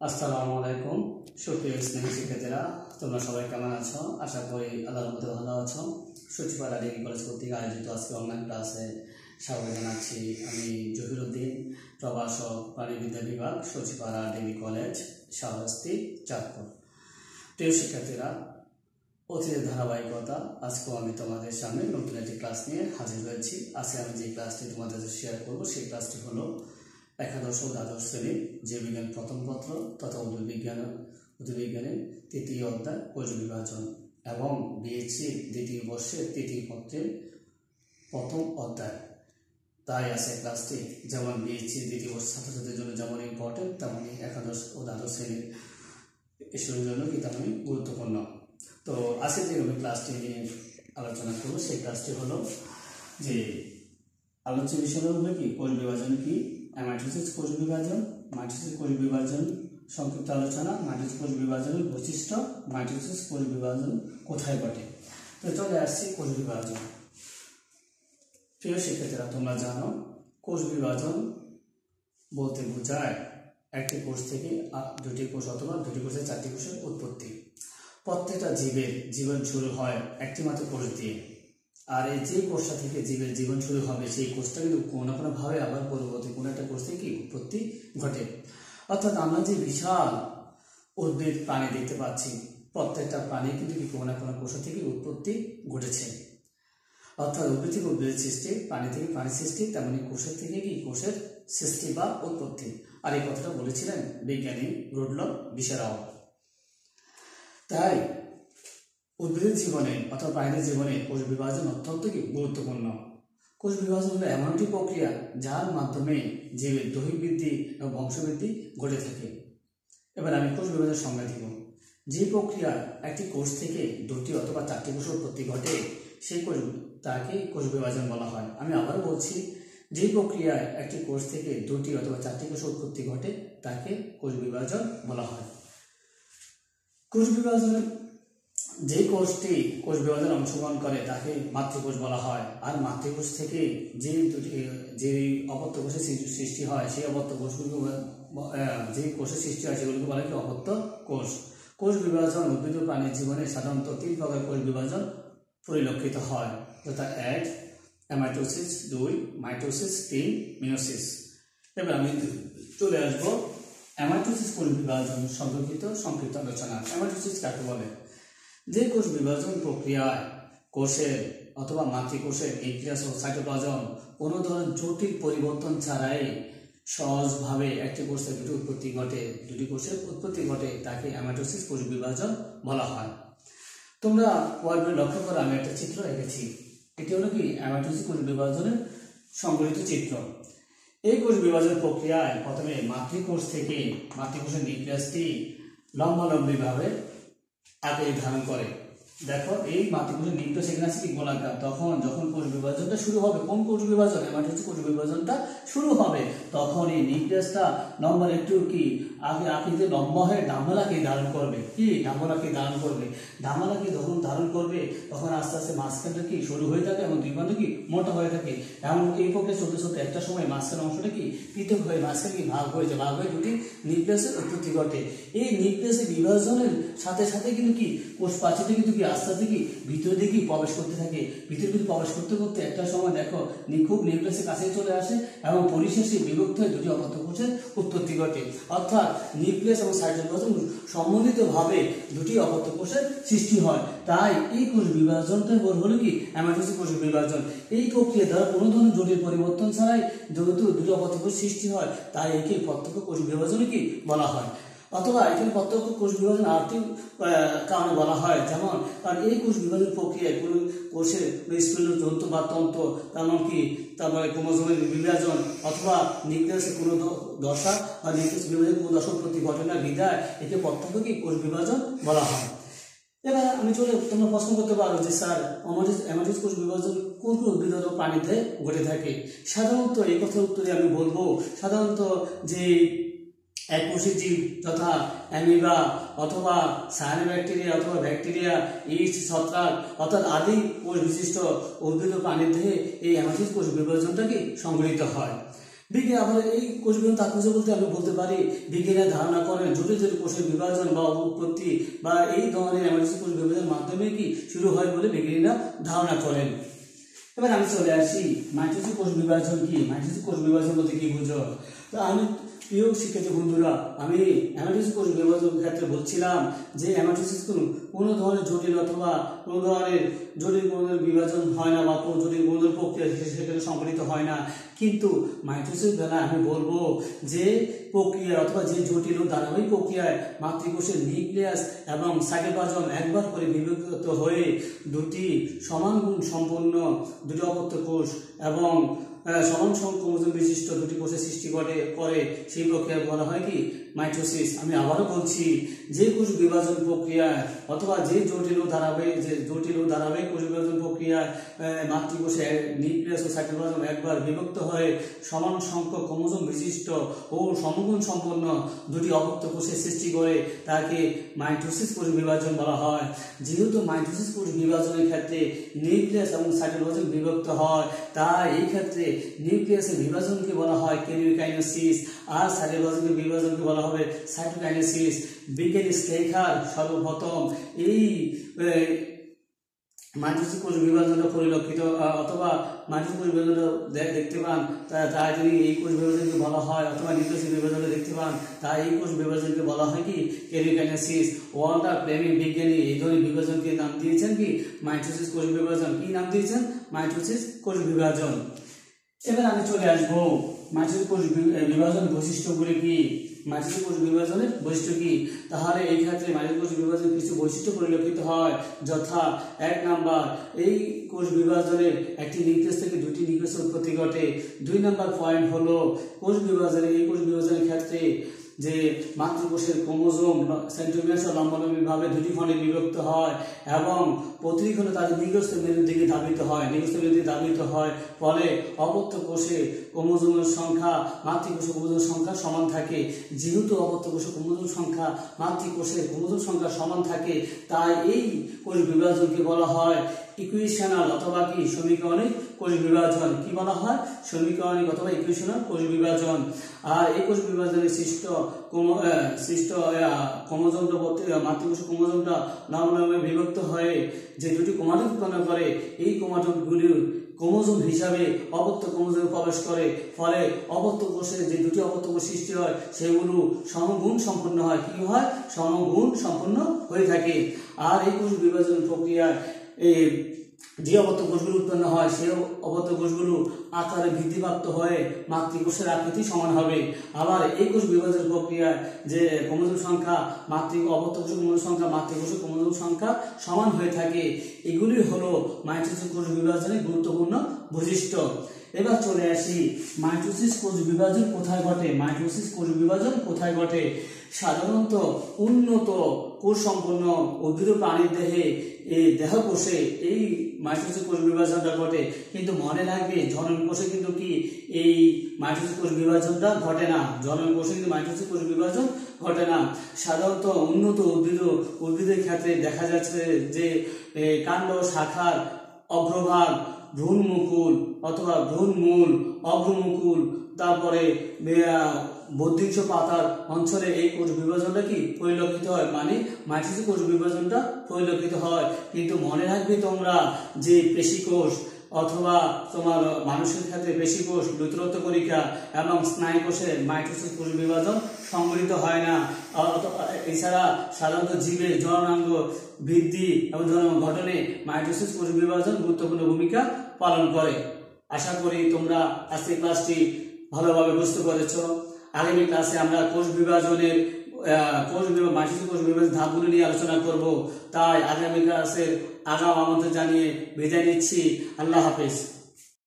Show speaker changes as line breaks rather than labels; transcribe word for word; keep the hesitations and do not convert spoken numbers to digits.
আসসালামু আলাইকুম সুপ্রিয় স্নেহী শিক্ষার্থীরা, তোমরা সবাই কেমন আছো? আশা করি আল্লাহর রহমতে ভালো আছো। সচিবালয় ডিগ্রি কলেজ কর্তৃক আয়োজিত আজকে অনলাইন ক্লাসে স্বাগত জানাচ্ছি। আমি জহিরুদ্দিন, প্রভাষক, প্রাণীবিদ্যা বিভাগ, সচিবালয় ডিগ্রি কলেজ, শাহরাস্তি, চাঁদপুর। প্রিয় শিক্ষার্থীরা, অতীতের ধারাবাহিকতা আজকেও আমি তোমাদের সামনে নতুন একটি ক্লাস নিয়ে হাজির হয়েছি। আজকে আমি যে ক্লাসটি তোমাদের শেয়ার করবো সেই ক্লাসটি হলো একাদশ ও দ্বাদশ শ্রেণীর জীববিজ্ঞান প্রথম পত্র তথা উদ্ভিদবিজ্ঞান উদ্ভিদবিজ্ঞানের তৃতীয় অধ্যায় কোষ বিভাজন এবং বিএসসি দ্বিতীয় বর্ষের তৃতীয় পত্রের প্রথম অধ্যায়। তাই আছে ক্লাসটি যেমন বিএসসি দ্বিতীয় বর্ষের ছাত্রছাত্রীদের জন্য যেমন ইম্পর্টেন্ট, তেমনই একাদশ ও দ্বাদশ শ্রেণীর স্টুডেন্টের জন্য কি তেমনই গুরুত্বপূর্ণ। তো আজকে যে আমি ক্লাসটি নিয়ে আলোচনা করবো সেই ক্লাসটি হলো যে আলোচ্য বিষয় হলো কি কোষ বিভাজন কি, মাইটোসিস কোষ বিভাজন, মাইটোসিস কোষ বিভাজন সংক্ষিপ্ত আলোচনা, মাইটোসিস কোষ বিভাজনের বৈশিষ্ট্য, মাইটোসিস কোষ বিভাজন কোথায় ঘটে। তো চলে আসছি কোষ বিভাজন। প্রিয় শিক্ষার্থীরা, তোমরা জানো কোষ বিভাজন বলতে বোঝায় একটি কোষ থেকে দুটি কোষ অথবা দুটি কোষের চারটি কোষের উৎপত্তি। প্রত্যেকটা জীবের জীবন শুরু হয় একটি মাত্র কোষ দিয়ে, আর এই যে কোষটা থেকে জীবের জীবন শুরু হবে সেই কোষটা কিন্তু কোনো না কোনোভাবে আবার পরবর্তী কোনো একটা কোষ থেকে উৎপত্তি ঘটে। অর্থাৎ আমরা যে বিশাল উদ্ভিদ প্রাণী দেখতে পাচ্ছি, প্রত্যেকটা প্রাণী কিন্তু কি কোনো না কোনো কোষ থেকে উৎপত্তি ঘটেছে। অর্থাৎ উদ্ভিদ থেকে উদ্ভিদের সৃষ্টি, প্রাণী থেকে প্রাণী সৃষ্টি, তেমনি কোষের থেকে কি কোষের সৃষ্টি বা উৎপত্তি। আর এই কথাটা বলেছিলেন বিজ্ঞানী রুডলফ বিশেরাও। তাই উদ্ভিদের জীবনে অথবা প্রাণীদের জীবনে কোষ বিভাজন অত্যন্ত কি গুরুত্বপূর্ণ। কোষ বিভাজন হলো এমন একটি প্রক্রিয়া যার মাধ্যমে জীবের দৈহিক বৃদ্ধি এবং বংশবৃদ্ধি ঘটে থাকে। এবার আমি কোষ বিভাজনের সংজ্ঞা দিব। যে প্রক্রিয়া একটি কোষ থেকে দুটি অথবা চারটি কোষের উৎপত্তি ঘটে সেই কোষ তাকে কোষ বিভাজন বলা হয়। আমি আবার বলছি, যে প্রক্রিয়ায় একটি কোষ থেকে দুটি অথবা চারটি কোষের উৎপত্তি ঘটে তাকে কোষ বিভাজন বলা হয়। কোষ বিভাজনের যে কোষটি কোষ বিভাজনে অংশগ্রহণ করে তাকে মাতৃকোষ বলা হয়। আর মাতৃকোষ থেকে যে যে অপত্য কোষের সৃষ্টি হয় সেই অপত্য কোষগুলো যে কোষের সৃষ্টি হয় সেগুলোকে বলা হয় অপত্য কোষ। কোষ বিভাজন উদ্ভিদ ও প্রাণীর জীবনে সাধারণত তিন প্রকার কোষ বিভাজন পরিলক্ষিত হয়, যথা এক অ্যামাইটোসিস, দুই মাইটোসিস, তিন মিয়োসিস। এবার আমি চলে আসবো অ্যামাইটোসিস কোষ বিভাজন সম্পর্কিত সংক্ষিপ্ত আলোচনা। অ্যামাইটোসিস কাকে বলে? যে কোষ বিভাজন প্রক্রিয়ায় কোষের অথবা মাতৃকোষের নিউক্লিয়াস ও সাইটোপ্লাজম কোনো ধরনের জটিল পরিবর্তন ছাড়াই সহজভাবে একটি কোষ থেকে দুটি উৎপত্তি ঘটে দুটি কোষের উৎপত্তি ঘটে তাকে অ্যামাইটোসিস কোষ বিভাজন বলা হয়। তোমরা ওয়ার্ডে লক্ষ্য করে আমি একটা চিত্র এঁকেছি। এটি হলো কি অ্যামাইটোসিস কোষ বিভাজনের সংগঠিত চিত্র। এই কোষ বিভাজন প্রক্রিয়ায় প্রথমে মাতৃকোষ থেকে মাতৃকোষের নিউক্লিয়াসটি লম্বালম্বিভাবে আকার ধারণ করে। দেখো এই মাতৃকোষের নিউক্লিয়াস এখানে আছে কি গোলাকার। তখন যখন কোষ বিভাজনটা শুরু হবে, কোন কোষ বিভাজন? অ্যামাইটোসিস কোষ বিভাজনটা শুরু হবে, তখন এই নিউক্লিয়াসটা লম্বা একটু কি আগে আকৃতিতে লম্বা হয়ে ডাম্বলাকে ধারণ করবে। কি ডাম্বলাকে ধারণ করবে? ডাম্বলাকে যখন ধারণ করবে তখন আস্তে আস্তে মাঝখানটা কি সরু হয়ে থাকে এবং দুই প্রান্ত কি মোটা হয়ে থাকে। এমন এই প্রক্রিয়া চলতে চলতে একটা সময় মাঝখান অংশটা কি পৃথক হয়ে মাঝখানে কি ভাগ হয়ে যায়, ভাগ হয়ে দুটি নিউক্লিয়াসের উৎপত্তি ঘটে। এই নিউক্লিয়াসের বিভাজনের সাথে সাথে কিন্তু কি কোষ প্রাচীরটা কিন্তু কি আস্তে আস্তে কি ভিতর দিকে প্রবেশ করতে থাকে। ভিতর দিকে প্রবেশ করতে করতে একটা সময় দেখো খুব নিউক্লিয়াসের কাছে চলে আসে এবং পরিশেষে বিভক্ত হয়ে দুটি অপত্য কোষের উৎপত্তি ঘটে। অর্থাৎ নিউক্লিয়াস এবং সাইটোপ্লাজম সম্মিলিতভাবে দুটি অপত্য কোষের সৃষ্টি হয়। তাই এই কোষ বিভাজনটা হলো কি অ্যামাইটোসিস কোষ বিভাজন। এই প্রক্রিয়া দ্বারা কোনো ধরনের জটিল পরিবর্তন ছাড়াই যেহেতু দুটি অপত্য কোষ সৃষ্টি হয় তাই একে প্রত্যক্ষ কোষ বিভাজন কি বলা হয়। অথবা এখানে প্রত্যক্ষ কোষ বিভাজন আরেকটি কারণে বলা হয়, যেমন কারণ এই কোষ বিভাজন প্রক্রিয়ায় কোনো কোষের স্পিন্ডল তন্তু বা তন্ত্র, তেমন কি তারপরে ক্রোমোজোমের বিভাজন অথবা নিউক্লিয়াসের কোনো দশা বা নিউক্লিয়াস বিভাজনের কোনো দশা উৎপত্তি ঘটে না বিধায় একে প্রত্যক্ষ কি কোষ বিভাজন বলা হয়। এবার আমি চলে তোমরা প্রশ্ন করতে পারো যে স্যার অ্যামাইটোসিস কোষ বিভাজন কোন কোন উদ্ভিদ ও প্রাণীতে ঘটে থাকে? সাধারণত এই কথার উত্তরে আমি বলবো সাধারণত যে এককোষী জীব যথা অ্যামিবা অথবা সায়ানোব্যাকটেরিয়া অথবা ব্যাকটেরিয়া, ইস্ট, ছত্রাক অর্থাৎ আদি কোষ বিশিষ্ট উদ্ভিদ ও প্রাণীর দেহে এই অ্যামাইটোসিস কোষ বিভাজনটা কি সংঘটিত হয়। বিজ্ঞান আবার এই কোষ বিভাজন তাৎপর্য বলতে আমি বলতে পারি বিজ্ঞানের ধারণা করেন জটিল জটিল কোষের বিভাজন বা উৎপত্তি বা এই ধরনের এমার্জেন্সি কোষ বিভাজনের মাধ্যমে কি শুরু হয় বলে বিজ্ঞানীরা ধারণা করেন। এবার আমি চলে আসি মাইটোসিস কোষ বিভাজন কি, মাইটোসিস কোষ বিভাজন বলতে কি বুঝো। তো আমি প্রিয় শিক্ষার্থী বন্ধুরা, আমি হেমাটোসিস কোষ বিভাজনের ক্ষেত্রে বলছিলাম যে হেমাটোসিস কোনো ধরনের জটিল অথবা কোনো ধরনের জটিল কোনো বিভাজন হয় না বা কোনো জটিল কোনো প্রক্রিয়া সেখানে সংঘটিত হয় না, কিন্তু মাইটোসিস বেলায় আমি বলবো যে প্রক্রিয়া অথবা যে জটিল ও ধারাবাহিক প্রক্রিয়ায় মাতৃকোষের নিউক্লিয়াস এবং সাইটোপ্লাজম একবার করে বিভক্ত হয়ে দুটি সমান গুণ সম্পন্ন দুটি অপত্য কোষ এবং সমান সংখ্যক বিশিষ্ট দুটি কোষের সৃষ্টি করে করে সেই প্রক্রিয়া বলা হয় কি মাইটোসিস। আমি আবারও বলছি, যে কোষ বিভাজন প্রক্রিয়ায় অথবা যে জটিল ও ধারাবাহিক যে জটিল ও ধারাবাহিক কোষ বিভাজন প্রক্রিয়ায় মাতৃকোষে নিউক্লিয়াস ও সাইটোপ্লাজম একবার বিভক্ত হয়ে সমান সংখ্যক ক্রোমোজোম বিশিষ্ট ও সমগুণ সম্পন্ন দুটি অপত্য কোষের সৃষ্টি করে তাকে মাইটোসিস কোষ বিভাজন বলা হয়। যেহেতু মাইটোসিস কোষ বিভাজনের ক্ষেত্রে নিউক্লিয়াস এবং সাইটোপ্লাজম বিভক্ত হয়, তাই এই ক্ষেত্রে নিউক্লিয়াসের বিভাজনকে বলা হয় কেরিওকাইনেসিস আর সাইটোপ্লাজমের বিভাজনকে বলা হবে সাইটোকাইনেসিস। বিজ্ঞানী স্টেখার সর্বপ্রথম এই মাইটোসিস কোষ বিভাজনটা পরিলক্ষিত অথবা মাইটোসিস কোষ বিভাজনটা দেখতে পান, তাই যদি এই কোষ বিভাজনকে বলা হয় অথবা নিউক্লিয়াসের বিভাজনটা দেখতে পান, তাই এই কোষ বিভাজনকে বলা হয় কি কেরিওকাইনেসিস। ওয়াল্টার ফ্লেমিং বিজ্ঞানী এই ধরনের বিভাজনকে নাম দিয়েছেন কি মাইটোসিস কোষ বিভাজন। কি নাম দিয়েছেন? মাইটোসিস কোষ বিভাজন। এবার আমি চলে আসবো মাইটোসিস কোষ বিভাজন বৈশিষ্ট্যগুলি কি, মাইটোসিস কোষ বিভাজনের বৈশিষ্ট্য কি। তাহলে এই ক্ষেত্রে মাইটোসিস কোষ বিভাজনের কিছু বৈশিষ্ট্য পরিলক্ষিত হয়, যথা এক নাম্বার এই কোষ বিভাজনে একটি নিউক্লিয়াস থেকে দুটি নিউক্লিয়াসের উৎপত্তি ঘটে। দুই নাম্বার পয়েন্ট হলো কোষ বিভাজনে এই কোষ বিভাজনের ক্ষেত্রে যে মাতৃকোষের ক্রোমোজোম সেন্ট্রোমিয়ার লম্বালম্বিভাবে দুটি খণ্ডে বিভক্ত হয় এবং প্রতিটি খণ্ডে তাদের নিগস্ত মেরুর দিকে ধাবিত হয় নিগস্ত মেরুর দিকে ধাবিত হয় ফলে অপত্য কোষে ক্রোমোজোমের সংখ্যা মাতৃকোষের ক্রোমোজোমের সংখ্যা সমান থাকে। যেহেতু অপত্য কোষে ক্রোমোজোম সংখ্যা মাতৃকোষের ক্রোমোজোম সংখ্যা সমান থাকে, তাই এই কোষ বিভাজনকে বলা হয় ইকুয়েশনাল অথবা কি সমীকরণিক কোষ বিভাজন। কি বলা হয়? সমীকরণিক অথবা ইকুয়েশনাল কোষ বিভাজন। আর এই কোষ বিভাজনের সৃষ্ট সৃষ্ট ক্রোমোজোমটা মাতৃকোষের ক্রোমোজোমটা লম্বালম্বে বিভক্ত হয়ে যে দুটি ক্রোমাটিড উৎপন্ন করে, এই ক্রোমাটিডগুলি ক্রোমোজোম হিসাবে অপত্য ক্রোমোজোমে প্রবেশ করে, ফলে অপত্য কোষে যে দুটি অপত্য কোষ সৃষ্টি হয় সেগুলো সমগুণ সম্পন্ন হয়। কি হয়? সমগুণ সম্পন্ন হয়ে থাকে। আর এই কোষ বিভাজন প্রক্রিয়ায় এই যে অপত্য কোষগুলো উৎপন্ন হয় সেই অপত্য কোষগুলো আকারে বৃদ্ধিপ্রাপ্ত হয়ে মাতৃকোষের আকৃতি সমান হবে। আবার এই কোষ বিভাজন প্রক্রিয়ায় যে ক্রোমোজোম সংখ্যা মাতৃ অপত্য কোষের ক্রোমোজোম সংখ্যা মাতৃকোষের ক্রোমোজোম সংখ্যা সমান হয়ে থাকে। এগুলি হলো মাইটোসিস কোষ বিভাজনের গুরুত্বপূর্ণ বৈশিষ্ট্য। এবার চলে আসি মাইটোসিস কোষ বিভাজন কোথায় ঘটে। মাইটোসিস কোষ বিভাজন কোথায় ঘটে? সাধারণত উন্নত কোষ সম্পন্ন উদ্ভিদ প্রাণীর দেহে এই দেহ কোষে এই মাইটোসিস কোষ বিভাজনটা ঘটে, কিন্তু মনে রাখবে জনন কোষে কিন্তু কি এই মাইটোসিস কোষ বিভাজনটা ঘটে না। জনন কোষে কিন্তু মাইটোসিস কোষ বিভাজন ঘটে না। সাধারণত উন্নত উদ্ভিদ উদ্ভিদের ক্ষেত্রে দেখা যাচ্ছে যে কাণ্ড শাখার অগ্রভাগ ভ্রূণমুকুল অথবা ভ্রূণমূল অগ্রমুকুল তারপরে বদ্ধিংশ পাতার অঞ্চলে এই কোষ বিভাজনটা কি পরিলক্ষিত হয়, মানে মাইটোসিস কোষ বিভাজনটা পরিলক্ষিত হয়। কিন্তু মনে রাখবে তোমরা যে পেশিকোষ অথবা তোমার মানুষের ক্ষেত্রে পেশিকোষ দ্রুতরক্ত কণিকা এবং স্নায়ু কোষে মাইটোসিস কোষ বিভাজন সংঘটিত হয় না। এছাড়া সাধারণত জীবের জননাঙ্গ বৃদ্ধি এবং জন্ম গঠনে মাইটোসিস কোষ বিভাজন গুরুত্বপূর্ণ ভূমিকা পালন করে। আশা করি তোমরা আজকের ক্লাসটি ভালোভাবে বুঝতে পেরেছ। আগামী ক্লাসে আমরা কোষ বিভাজনের কোষ বিভাজন মাইটোসিস কোষ বিভাজন ধাপগুলো নিয়ে আলোচনা করব। তাই আগামী ক্লাসের আগাম আমন্ত্রণ জানিয়ে বিদায় নিচ্ছি। আল্লাহ হাফেজ।